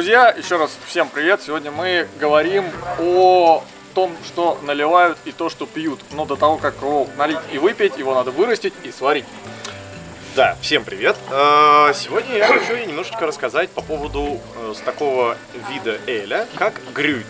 Друзья, еще раз всем привет! Сегодня мы говорим о том, что наливают и то, что пьют. Но до того, как его налить и выпить, его надо вырастить и сварить. Да, всем привет! Сегодня я хочу немножечко рассказать по поводу такого вида эля, как грюйт.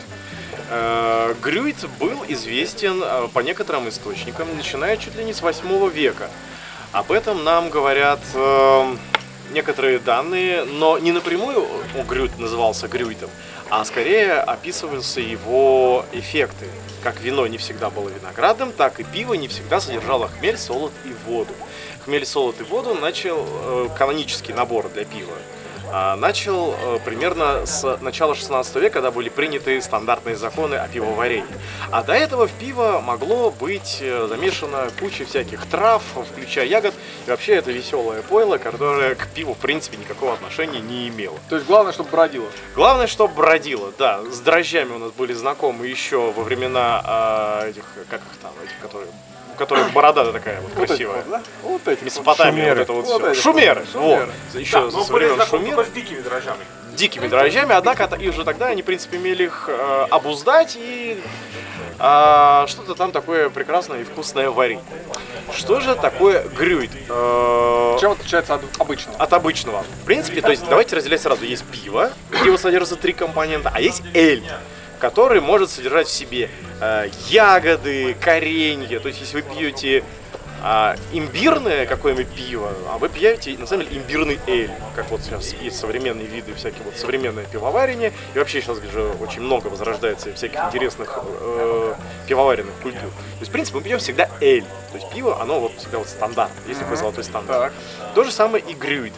Грюйт был известен по некоторым источникам, начиная чуть ли не с 8 века. Об этом нам говорят некоторые данные, но не напрямую грюйт назывался грюйтом, а скорее описываются его эффекты. Как вино не всегда было виноградным, так и пиво не всегда содержало хмель, солод и воду. Хмель, солод и воду начал канонический набор для пива. Начал примерно с начала 16 века, когда были приняты стандартные законы о пивоварении. А до этого в пиво могло быть замешано куча всяких трав, включая ягод. И вообще это веселое пойло, которое к пиву в принципе никакого отношения не имело. То есть главное, чтобы бродило? Главное, чтобы бродило, да. С дрожжами у нас были знакомы еще во времена этих, как их там, этих, которые... у которых борода такая вот красивая. Да? Вот эти Месопотамия, вот это вот все. Шумеры. Вот. Еще да, со времен шумеров. с дикими дрожжами. Дикими дрожжами, однако и уже тогда они, в принципе, имели их обуздать и что-то там такое прекрасное и вкусное варить. Что же такое грюйт? Чем отличается от обычного? От обычного. В принципе, то есть давайте разделять сразу. Есть пиво, где содержатся 3 компонента, а есть эль, который может содержать в себе ягоды, коренья. То есть, если вы пьете имбирное какое-нибудь пиво, а вы пьете, на самом деле, имбирный эль, как вот сейчас есть современные виды, всякие вот современное пивоварение, и вообще сейчас же очень много возрождается всяких интересных пивоваренных культур. То есть, в принципе, мы пьем всегда эль. То есть, пиво, оно вот всегда вот стандарт, есть такой золотой стандарт. То же самое и грюйт.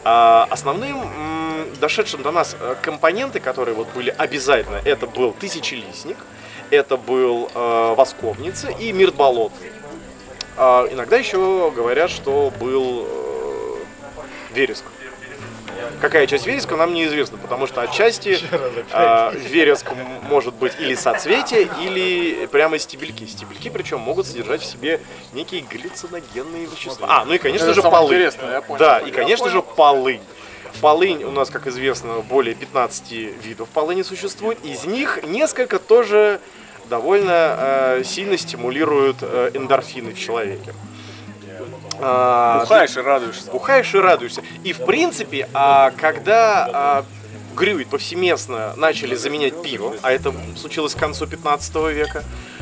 Основным дошедшим до нас компоненты, которые вот были обязательно, это был тысячелистник, это был восковница и мирт болотный. Иногда еще говорят, что был вереск. Какая часть вереска, нам неизвестно, потому что отчасти вереск может быть или соцветие, или прямо стебельки. Стебельки, причем, могут содержать в себе некие галлюциногенные вещества. Ну и, конечно же, полынь. Да, и, конечно же, полынь. Полынь у нас, как известно, более 15 видов полыни существует. Из них несколько тоже довольно сильно стимулируют эндорфины в человеке. Бухаешь и радуешься. Бухаешь и радуешься. И в принципе, когда грюйт повсеместно начали заменять пиво, а это случилось к концу 15 века,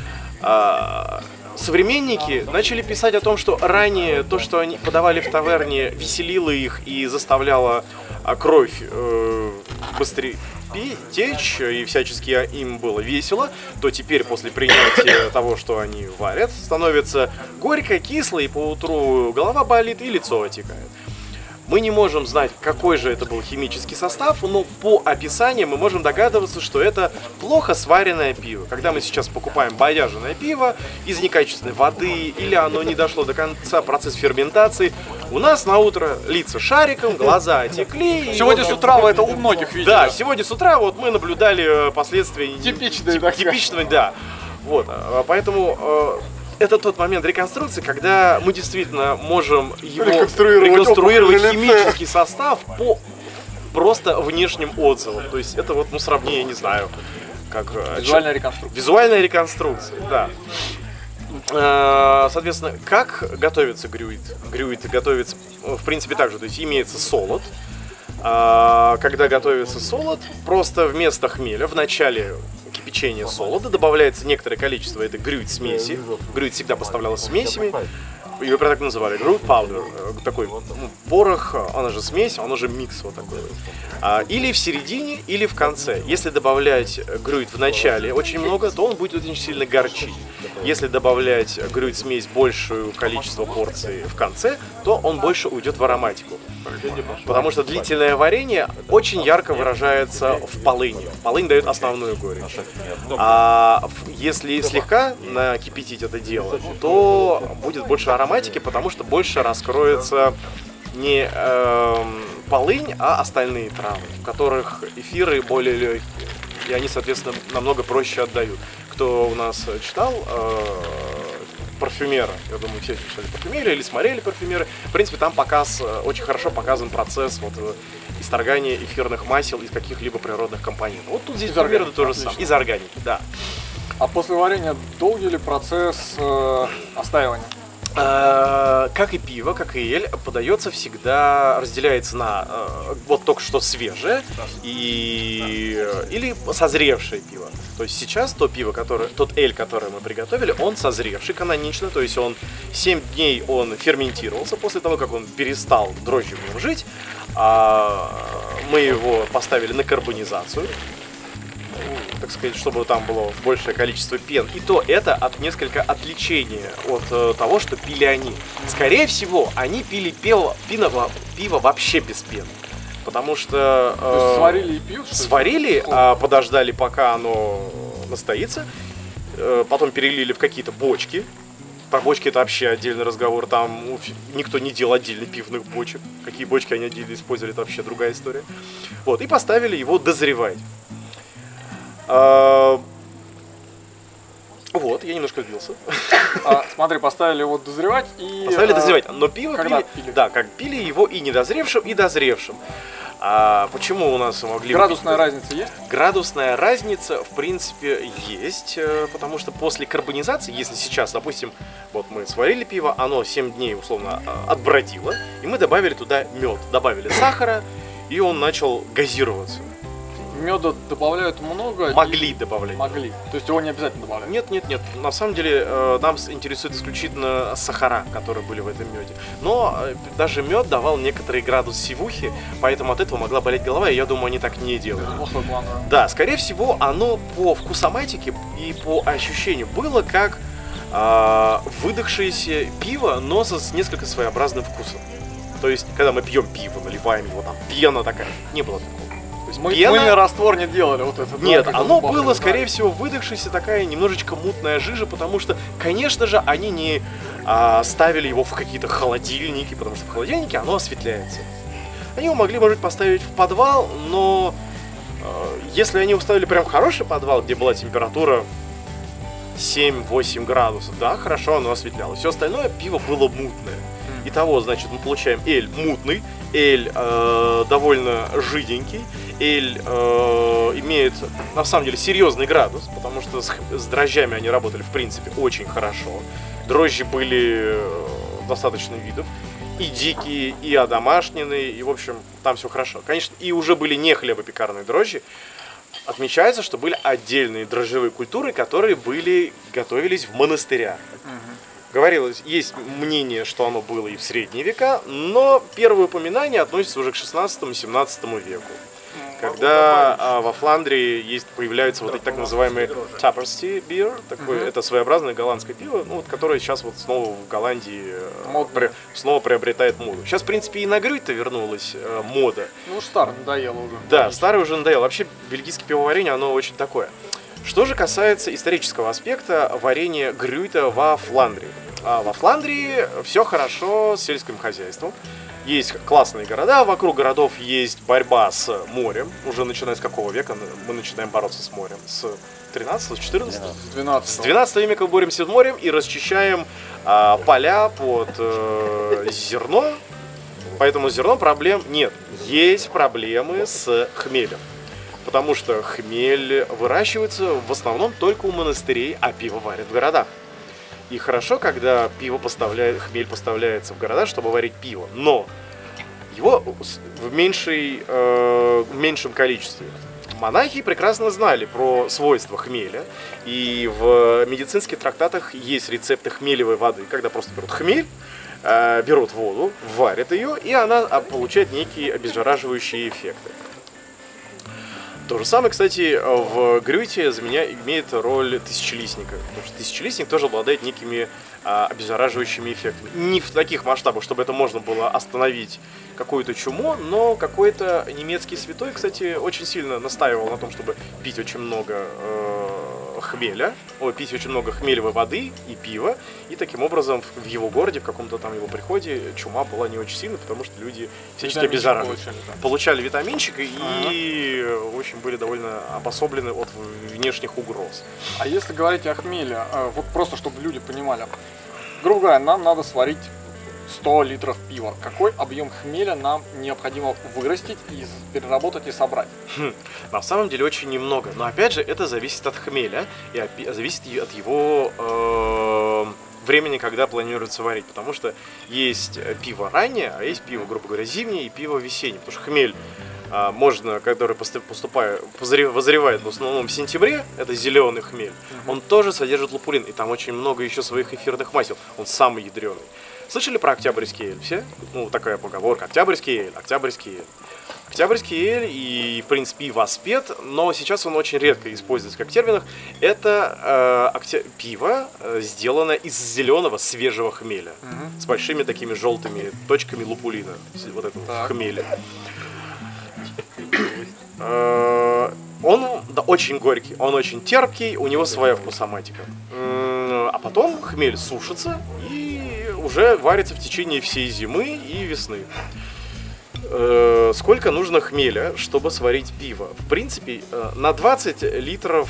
современники начали писать о том, что ранее то, что они подавали в таверне, веселило их и заставляло кровь быстрее течь, и всячески им было весело, то теперь после принятия того, что они варят, становится горько, кисло, и поутру голова болит и лицо отекает. Мы не можем знать, какой же это был химический состав, но по описанию мы можем догадываться, что это плохо сваренное пиво. Когда мы сейчас покупаем бодяженное пиво из некачественной воды, или оно не дошло до конца процесса ферментации, у нас на утро лица шариком, глаза отекли. Сегодня с утра вы это у многих видели. Да, сегодня с утра вот мы наблюдали последствия типичные, да. Вот, поэтому... Это тот момент реконструкции, когда мы действительно можем его реконструировать химический состав по просто внешним отзывам. То есть это вот, сравнение, не знаю, как... Визуальная реконструкция. Визуальная реконструкция, да. Соответственно, как готовится грюйт? Грюйт готовится, в принципе, так же. То есть имеется солод. Когда готовится солод, просто вместо хмеля в начале кипячения солода добавляется некоторое количество этой грюйт-смеси. Грюйт всегда поставлялась смесями. Ее так называли, грюйт паудер, такой порох, она же смесь, она же микс вот такой. Или в середине, или в конце. Если добавлять грюйт в начале очень много, то он будет очень сильно горчить. Если добавлять грюйт-смесь большее количество порций в конце, то он больше уйдет в ароматику. Потому что длительное варенье очень ярко выражается в полыни. Полынь дает основную горечь. А если слегка накипятить это дело, то будет больше ароматики, потому что больше раскроется не полынь, а остальные травы, в которых эфиры более легкие. И они, соответственно, намного проще отдают. Кто у нас читал «Парфюмера». Я думаю, все читали «Парфюмера» или смотрели «Парфюмера». В принципе, там очень хорошо показан процесс исторгания эфирных масел из каких-либо природных компонентов. Вот тут здесь примерно то же самое. Из органики, да. А после варенья долгий ли процесс остаивания? Как и пиво, как и эль, подается всегда, разделяется на вот только что свежее или созревшее пиво. То есть сейчас тот эль, который мы приготовили, он созревший канонично, то есть он 7 дней он ферментировался после того, как он перестал дрожжи в нем жить. Мы его поставили на карбонизацию, так сказать, чтобы там было большее количество пен. И то это несколько отличение от того, что пили они. Скорее всего, они пили пиво вообще без пены. Потому что... То есть сварили и пьют? Сварили, подождали, пока оно настоится. Потом перелили в какие-то бочки. Про бочки это вообще отдельный разговор. Там никто не делал отдельно пивных бочек. Какие бочки они отдельно использовали, это вообще другая история. Вот, и поставили его дозревать. Вот, я немножко сбился. Смотри, поставили его дозревать и... Поставили дозревать, но пиво пили? Да, как пили его и недозревшим, и дозревшим. Почему у нас могли... Градусная разница есть? Градусная разница, в принципе, есть, потому что после карбонизации, если сейчас, допустим, вот мы сварили пиво, оно 7 дней, условно, отбродило, и мы добавили туда мед, добавили сахара, и он начал газироваться. Меда добавляют много? Могли добавлять. Могли. То есть его не обязательно добавлять? Нет. На самом деле нас интересует исключительно сахара, которые были в этом меде. Но даже мед давал некоторый градус сивухи, поэтому от этого могла болеть голова, и я думаю, они так не делают. Да, скорее всего, оно по вкусоматике и по ощущению было как выдохшееся пиво, но с несколько своеобразным вкусом. То есть, когда мы пьем пиво, наливаем его, там пена такая, не было такого. Мы раствор не делали вот это. Нет, оно было, скорее всего, выдохшаяся такая немножечко мутная жижа, потому что, конечно же, они не ставили его в какие-то холодильники, потому что в холодильнике оно осветляется. Они его могли, может, поставить в подвал, но если они уставили прям хороший подвал, где была температура 7-8 градусов, да, хорошо, оно осветлялось. Все остальное пиво было мутное. Итого, значит, мы получаем эль мутный, эль довольно жиденький, эль имеет, на самом деле, серьезный градус, потому что с дрожжами они работали, в принципе, очень хорошо. Дрожжи были достаточно видов, и дикие, и одомашненные, и, в общем, там все хорошо. Конечно, и уже были не хлебопекарные дрожжи. Отмечается, что были отдельные дрожжевые культуры, которые готовились в монастырях. Говорилось, есть мнение, что оно было и в средние века, но первые упоминания относятся уже к 16-17 веку, когда во Фландрии появляются вот эти так называемые Tapperty beer, это своеобразное голландское пиво, которое сейчас вот снова в Голландии снова приобретает моду. Сейчас, в принципе, и на Грюйте вернулась мода. Ну уж старое надоело уже. Да, старое уже надоело. Вообще, бельгийское пивоварение, оно очень такое. Что же касается исторического аспекта варенья Грюйта во Фландрии. Во Фландрии все хорошо с сельским хозяйством. Есть классные города, вокруг городов есть борьба с морем. Уже начиная с какого века мы начинаем бороться с морем? С 13-го, с 14-го? С 12-го. С 12 века боремся с морем и расчищаем поля под зерно. Поэтому с зерном проблем нет. Есть проблемы с хмелем. Потому что хмель выращивается в основном только у монастырей, а пиво варят в городах. И хорошо, когда хмель поставляется в города, чтобы варить пиво, но его в меньшем количестве. Монахи прекрасно знали про свойства хмеля, и в медицинских трактатах есть рецепты хмелевой воды, когда просто берут хмель, берут воду, варят ее, и она получает некие обеззараживающие эффекты. То же самое, кстати, в Грюйте имеет роль тысячелистника, потому что тысячелистник тоже обладает некими обеззараживающими эффектами. Не в таких масштабах, чтобы это можно было остановить какую-то чуму, но какой-то немецкий святой, кстати, очень сильно настаивал на том, чтобы пить очень много пить очень много хмелевой воды и пива, и таким образом в его городе, в каком-то там его приходе, чума была не очень сильной, потому что люди всячески обеззараживали. Получали витаминчик и, в общем, были довольно обособлены от внешних угроз. А если говорить о хмеле, вот просто чтобы люди понимали, грубо говоря, нам надо сварить 100 литров пива. Какой объем хмеля нам необходимо вырастить, и переработать и собрать? На самом деле очень немного, но опять же это зависит от хмеля и зависит от его времени, когда планируется варить, потому что есть пиво раннее, а есть пиво, грубо говоря, зимнее и пиво весеннее, потому что хмель который возревает в основном в сентябре, это зеленый хмель, он тоже содержит лупулин, и там очень много еще своих эфирных масел, он самый ядреный. Слышали про октябрьский эль все? Ну, такая поговорка: октябрьский эль, октябрьский эль. Октябрьский эль и, в принципе, и воспет, но сейчас он очень редко используется как термин. Это пиво, сделано из зеленого свежего хмеля, с большими такими желтыми точками лупулина, вот этого хмеля. Он очень горький, он очень терпкий, у него своя вкусоматика. А потом хмель сушится и уже варится в течение всей зимы и весны. Сколько нужно хмеля, чтобы сварить пиво? В принципе, на 20 литров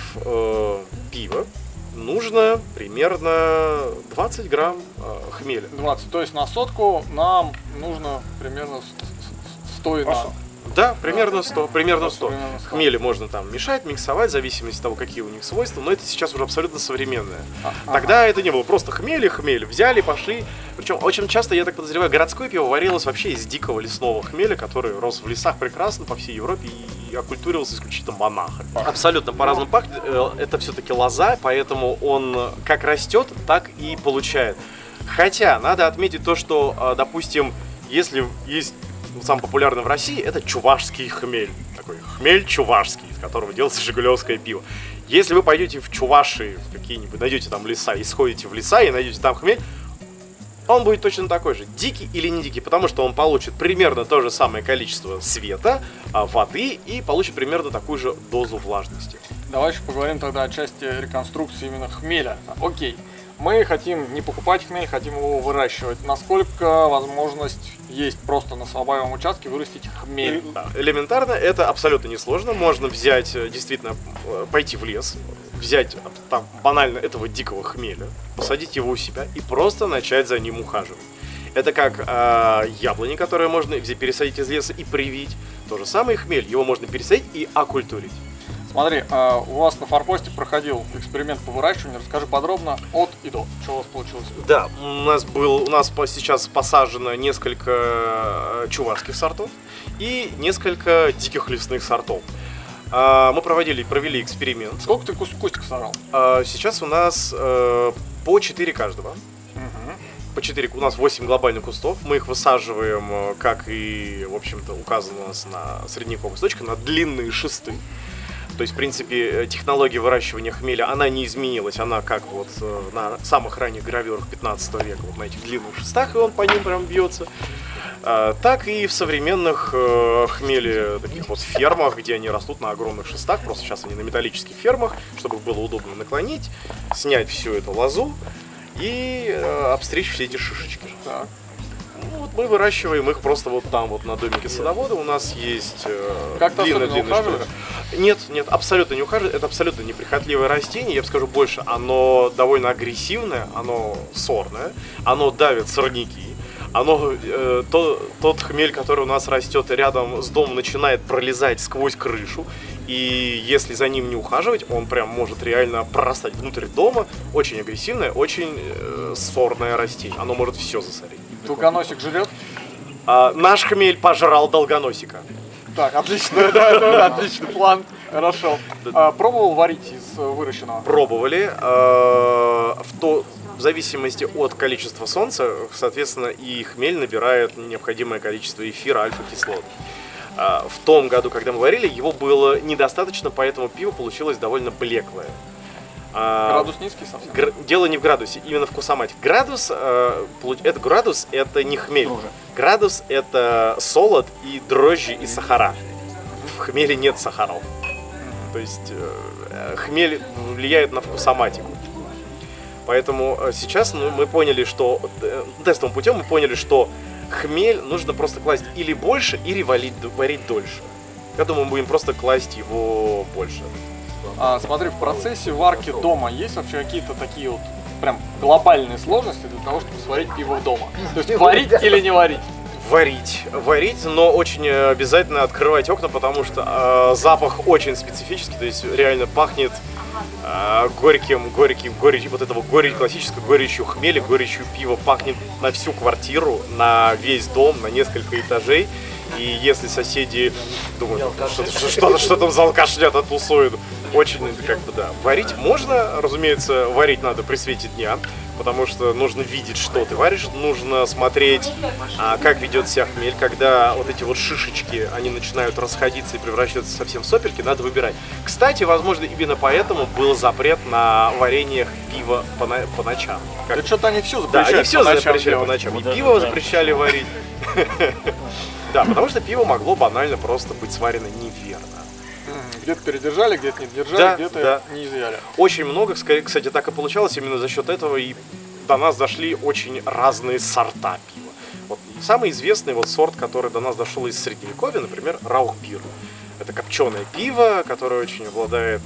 пива нужно примерно 20 грамм хмеля. 20, то есть на сотку нам нужно примерно 100 и надо. Да, примерно 100. Хмели можно там мешать, миксовать, в зависимости от того, какие у них свойства, но это сейчас уже абсолютно современное. Тогда это не было, просто хмель, взяли, пошли. Причем очень часто, я так подозреваю, городское пиво варилось вообще из дикого лесного хмеля, который рос в лесах прекрасно по всей Европе и оккультуривался исключительно монахами. Абсолютно по-разному пахнет, это все-таки лоза, поэтому он как растет, так и получает. Хотя, надо отметить то, что, допустим, если есть самый популярный в России, это чувашский хмель. Такой хмель чувашский, из которого делается жигулевское пиво. Если вы пойдете в Чувашии, в какие-нибудь, найдете там леса, и сходите в леса и найдете там хмель, он будет точно такой же, дикий или не дикий, потому что он получит примерно то же самое количество света, воды и получит примерно такую же дозу влажности. Давай еще поговорим тогда о части реконструкции именно хмеля. Окей. Мы хотим не покупать хмель, хотим его выращивать. Насколько возможность есть просто на свободном участке вырастить хмель? Да. Элементарно, это абсолютно несложно. Можно взять, действительно, пойти в лес, взять там банально этого дикого хмеля, посадить его у себя и просто начать за ним ухаживать. Это как яблони, которые можно пересадить из леса и привить. То же самое хмель, его можно пересадить и оккультурить. Смотри, у вас на форпосте проходил эксперимент по выращиванию. Расскажи подробно от и до. Что у вас получилось? Да, у нас сейчас посажено несколько чувашских сортов и несколько диких лесных сортов. Мы провели эксперимент. Сколько ты кустиков сажал? Сейчас у нас по 4 каждого. По 4, у нас 8 глобальных кустов. Мы их высаживаем, как и, в общем-то, указано у нас на средневековых источниках, на длинные шесты. То есть, в принципе, технология выращивания хмеля, она не изменилась. Она как вот на самых ранних гравюрах 15 века, вот на этих длинных шестах, и он по ним прям бьется. Так и в современных хмели, таких вот фермах, где они растут на огромных шестах. Просто сейчас они на металлических фермах, чтобы их было удобно наклонить, снять всю эту лозу и обстричь все эти шишечки. Так. Ну, вот мы выращиваем их просто вот там, вот на домике садовода. У нас есть длинный шпиль. Нет, абсолютно не ухаживает. Это абсолютно неприхотливое растение. Я бы скажу больше, оно довольно агрессивное, оно сорное, оно давит сорняки. Тот хмель, который у нас растет рядом с домом, начинает пролезать сквозь крышу. И если за ним не ухаживать, он прям может реально прорастать внутрь дома. Очень агрессивное, очень сорное растение. Оно может все засорить. Долгоносик жрет? Наш хмель пожрал долгоносика. Так, отлично, это отличный план. Хорошо. Пробовал варить из выращенного? Пробовали. В зависимости от количества солнца, соответственно, и хмель набирает необходимое количество эфира, альфа-кислот. В том году, когда мы варили, его было недостаточно, поэтому пиво получилось довольно блеклое. Градус низкий совсем? Дело не в градусе, именно в вкусоматике. Градус это не хмель. Градус это солод и дрожжи и сахара. В хмеле нет сахаров. То есть хмель влияет на вкусоматику. Поэтому сейчас мы поняли, что тестовым путем мы поняли, что хмель нужно просто класть или больше, или варить дольше. Я думаю, мы будем просто класть его больше. Смотри, в процессе варки дома есть вообще какие-то такие вот прям глобальные сложности для того, чтобы сварить пиво дома? То есть варить или не варить? Варить, но очень обязательно открывать окна, потому что запах очень специфический, то есть реально пахнет горьким, вот этого классической горечью хмеля, горечью пива, пахнет на всю квартиру, на весь дом, на несколько этажей. И если соседи думают, что там за алкашнят оттусуют, очень, как бы, да. Варить можно, разумеется, варить надо при свете дня, потому что нужно видеть, что ты варишь, нужно смотреть, как ведет себя хмель, когда вот эти вот шишечки, они начинают расходиться и превращаться совсем в сопельки, надо выбирать. Кстати, возможно, именно поэтому был запрет на варенье пива по ночам. Это что-то они все запрещали. Да, они все запрещали по ночам. И пиво запрещали варить. Да, потому что пиво могло банально просто быть сварено неверно. Где-то передержали, где-то не держали, где-то не изъяли. Очень много, кстати, так и получалось. Именно за счет этого и до нас дошли очень разные сорта пива. Вот самый известный вот сорт, который до нас дошел из Средневековья, например, Раухбир. Это копченое пиво, которое очень обладает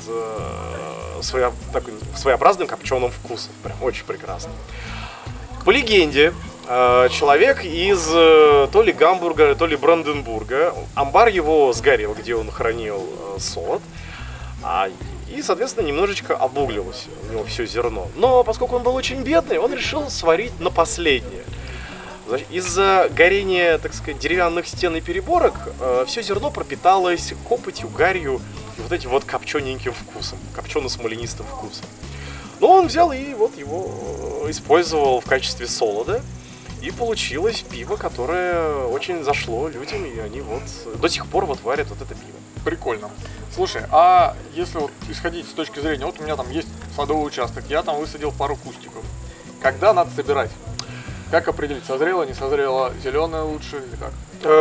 своеобразным копченым вкусом. Прям очень прекрасно. По легенде, человек из то ли Гамбурга, то ли Бранденбурга, амбар его сгорел, где он хранил солод, и, соответственно, немножечко обуглилось у него все зерно. Но поскольку он был очень бедный, он решил сварить на последнее. Из-за горения, так сказать, деревянных стен и переборок все зерно пропиталось копотью, гарью и вот этим вот копчененьким вкусом, копчено-смоленистым вкусом. Но он взял и вот его использовал в качестве солода. И получилось пиво, которое очень зашло людям, и они вот до сих пор вот варят вот это пиво. Прикольно. Слушай, а если вот исходить с точки зрения, вот у меня там есть садовый участок, я там высадил пару кустиков. Когда надо собирать? Как определить, созрело, не созрело, зеленое лучше или как?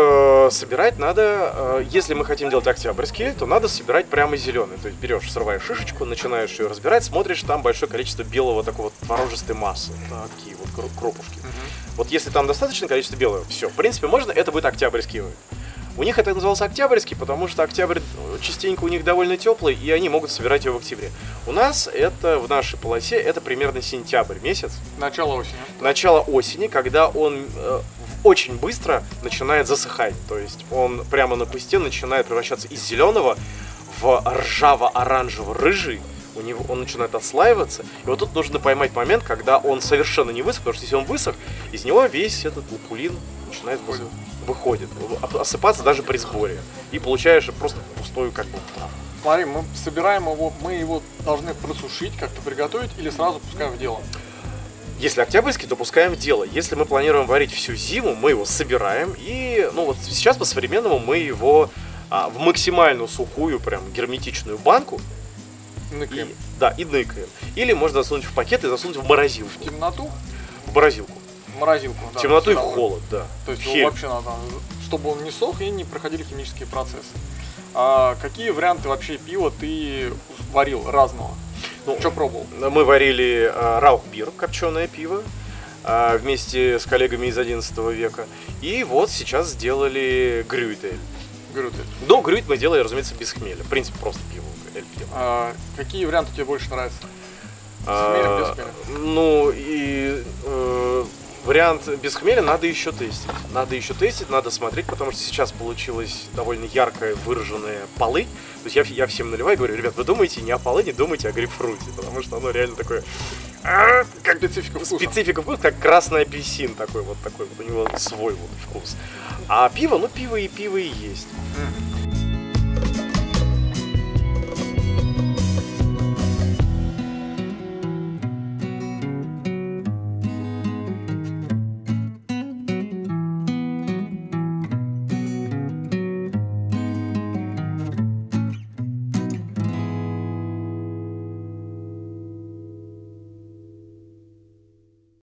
Собирать надо, если мы хотим делать октябрьские, то надо собирать прямо зеленый. То есть берешь, срываешь шишечку, начинаешь ее разбирать, смотришь, там большое количество белого такого творожистой массы, такие вот кропушки. Вот если там достаточное количество белого, все, в принципе, можно, это будет октябрьский. У них это назывался октябрьский, потому что октябрь частенько у них довольно теплый, и они могут собирать его в октябре. У нас это, в нашей полосе, это примерно сентябрь месяц. Начало осени. Начало осени, когда он очень быстро начинает засыхать. То есть он прямо на кусте начинает превращаться из зеленого в ржаво-оранжево-рыжий. Он начинает отслаиваться. И вот тут нужно поймать момент, когда он совершенно не высох, потому что если он высох, из него весь этот лупулин начинает выходит, осыпаться даже при сборе. И получаешь просто пустую как бы траву. Смотри, мы собираем его, мы его должны просушить, как-то приготовить или сразу пускаем в дело? Если октябрьский, то пускаем в дело. Если мы планируем варить всю зиму, мы его собираем. И ну вот сейчас по-современному мы его в максимально сухую, прям герметичную банку ныкаем. И ныкаем. Или можно засунуть в пакет и засунуть в морозилку. В темноту? В морозилку. В морозилку, да. В темноту и в холод, да. То есть его вообще надо, чтобы он не сох и не проходили химические процессы. А какие варианты вообще пива ты варил разного? Ну, что пробовал? Мы варили Раухбир, копченое пиво, вместе с коллегами из 11 века. И вот сейчас сделали Грюйтель. Но Грюйт мы делали, разумеется, без хмеля. В принципе, просто пиво. Какие варианты тебе больше нравятся? С хмелем, без хмеля? Ну, и вариант без хмеля надо еще тестить. Надо смотреть, потому что сейчас получилось довольно яркое выраженное полынь. То есть я всем наливаю и говорю: ребят, вы думаете не о полыни, думайте о грейпфруте, потому что оно реально такое... Как специфика вкуса, как красный апельсин такой вот, у него свой вот вкус. А пиво, ну пиво и есть.